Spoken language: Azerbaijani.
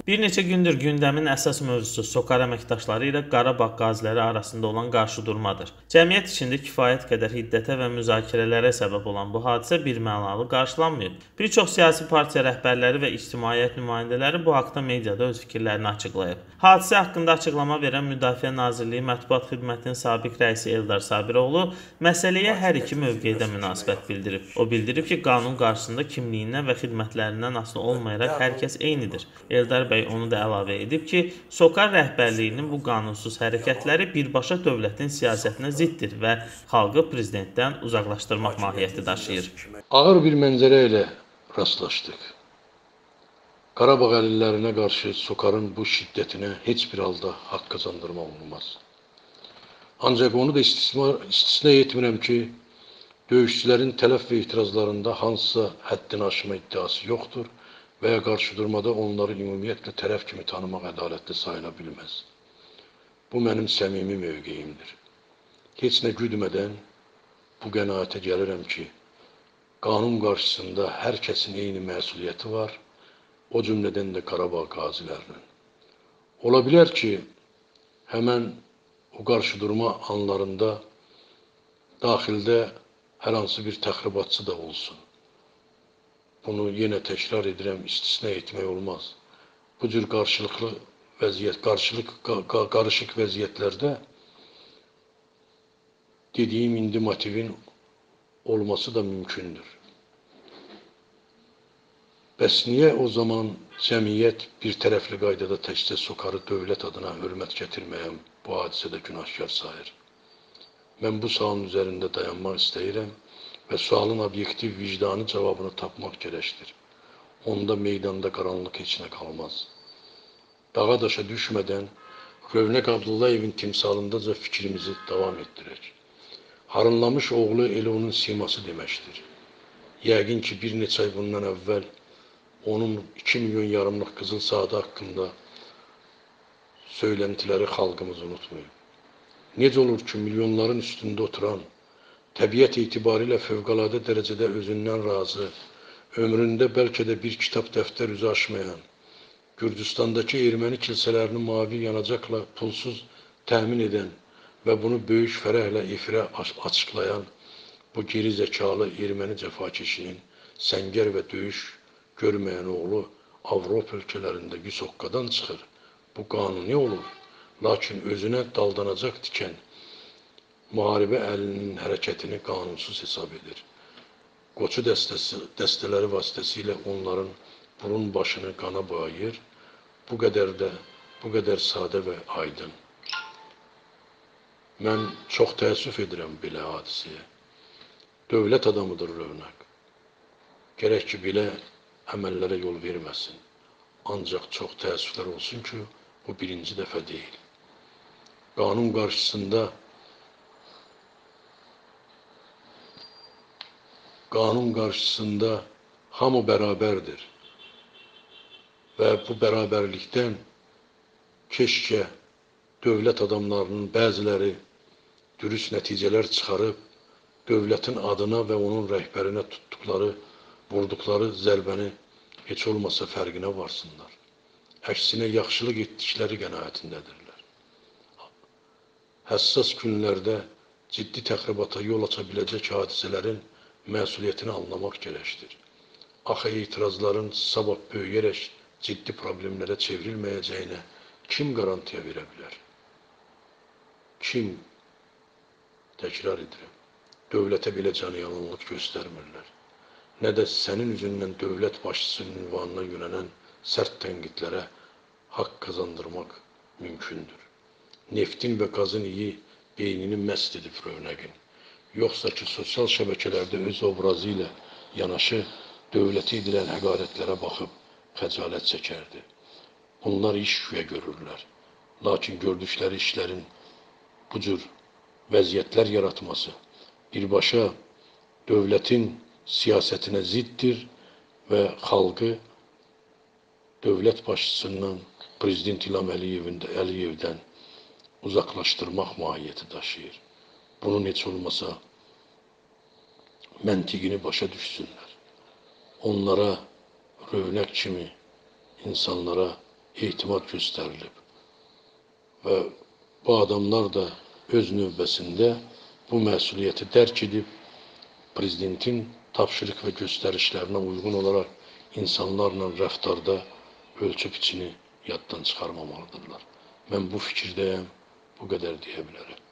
Bir neçə gündür gündəmin əsas mövzusu SOCAR əməkdaşları ilə Qarabağ qaziləri arasında olan qarşıdurmadır. Cəmiyyət içində kifayət qədər hiddətə və müzakirələrə səbəb olan bu hadisə birmənalı qarşılanmayıb. Bir çox siyasi partiya rəhbərləri və ictimaiyyət nümayəndələri bu haqda mediada öz fikirlərini açıqlayıb. Hadisə haqqında açıqlama verən Müdafiə Nazirliyi Mətbuat Xidmətinin sabiq rəisi Eldar Sabiroğlu məsələyə hər iki mövqedə münasibət bildirib. O bildirib ki, qanun qarşısında kimliyindən və xidmətlərindən asılı olmayaraq hər kəs eynidir. Eldar bəy onu da əlavə edib ki, SOCAR rəhbərliyinin bu qanunsuz hərəkətləri birbaşa dövlətin siyasətinə ziddir və xalqı prezidentdən uzaqlaşdırmaq mahiyyəti daşıyır. Ağır bir mənzərə ilə rastlaşdıq. Qarabağ əlillərinə qarşı SOCAR-ın bu şiddətinə heç bir halda haqq qazandırmaq olmaz. Ancaq onu da istisna etmirəm ki, döyüşçülərin tələf və etirazlarında hansısa həddini aşma iddiası yoxdur və ya qarşıdurmada onları ümumiyyətlə tərəf kimi tanımaq ədalətli sayıla bilməz. Bu mənim səmimi mövqeyimdir. Heç nə güdmədən bu qənaətə gəlirəm ki, qanun qarşısında hər kəsin eyni məsuliyyəti var, o cümlədən də Qarabağ qazilərinin. Ola bilər ki, həmən o qarşıdurma anlarında daxildə hər hansı bir təxribatçı da olsun. Bunu yenə təkrar edirəm, istisna etmək olmaz. Bu cür qarışıq vəziyyətlərdə dediyim indi motivin olması da mümkündür. Bəs niyə o zaman cəmiyyət bir tərəfli qaydada təkcə SOCAR-ı dövlət adına hörmət gətirməyən bu hadisədə günahkar sayır? Mən bu sualın üzərində dayanmaq istəyirəm və sualın obyektiv vicdani cavabını tapmaq gərəkdir. Onda meydanda qaranlıq heç nə qalmaz. Dağa daşa düşmədən Rövnəq Abdullayevin timsalındaca fikrimizi davam etdirək. Harınlamış oğlu elə onun siması deməkdir. Yəqin ki, bir neçə ay bundan əvvəl onun 2 milyon yarımlıq qızıl saatı haqqında söyləntiləri xalqımız unutmayıb. Necə olur ki, milyonların üstündə oturan, təbiət etibarilə fövqəladə dərəcədə özündən razı, ömründə bəlkə də bir kitab dəftər üzü açmayan, Gürcüstandakı erməni kilsələrini mavi yanacaqla pulsuz təmin edən və bunu böyük fərəhlə efirə açıqlayan bu geri zəkalı erməni cəfakeşinin səngər və döyüş görməyən oğlu Avropa ölkələrində 100 hoqqadan çıxır. Bu qanuni olur. Lakin özünə daldanacaq dikən müharibə əlinin hərəkətini qanunsuz hesab edir. Qoçu dəstələri vasitəsilə onların burun başını qana boyayır. Bu qədər sadə və aydın. Mən çox təəssüf edirəm belə hadisəyə. Dövlət adamıdır Rövnəq. Gərək ki, belə əməllərə yol verməsin. Ancaq çox təəssüflər olsun ki, bu birinci dəfə deyil. Qanun qarşısında hamı bərabərdir və bu bərabərlikdən keşkə dövlət adamlarının bəziləri dürüst nəticələr çıxarıb dövlətin adına və onun rəhbərinə vurduqları zərbəni heç olmasa fərqinə varsınlar. Əksinə yaxşılıq etdikləri qənaətindədirlər. Həssas günlərdə ciddi təxribata yol aça biləcək hadisələrin məsuliyyətini anlamaq gərəkdir. Axı etirazların sabah böyüyərək ciddi problemlərə çevrilməyəcəyinə kim qarantiya verə bilər? Kim? Təkrar edirəm. Dövlətə belə canıyanlıq göstərmirlər. Nə də sənin üzündən dövlət başçısının ünvanına yönələn sərt tənqidlərə haqq qazandırmaq mümkündür. Neftin və qazın iyi beynini məst edib Rövnəqin. Yoxsa ki, sosial şəbəkələrdə öz obrazı ilə yanaşı dövləti edilən həqarətlərə baxıb xəcalət çəkərdi. Bunlar iş güya görürlər. Lakin gördükləri işlərin bu cür vəziyyətlər yaratması birbaşa dövlətin siyasətinə ziddir və xalqı dövlət başçısından, Prezident İlham Əliyevdən uzaqlaşdırmaq mahiyyəti daşıyır. Bunun heç olmasa məntiqini başa düşsünlər. Onlara, Rövnəq kimi insanlara etimad göstərilib. Və bu adamlar da öz növbəsində bu məsuliyyəti dərk edib, prezidentin tapşırıq və göstərişlərinə uyğun olaraq insanlarla rəftarda ölçü-biçini yaddan çıxarmamalıdırlar. Mən bu fikirdəyəm, bu qədər deyə bilərəm.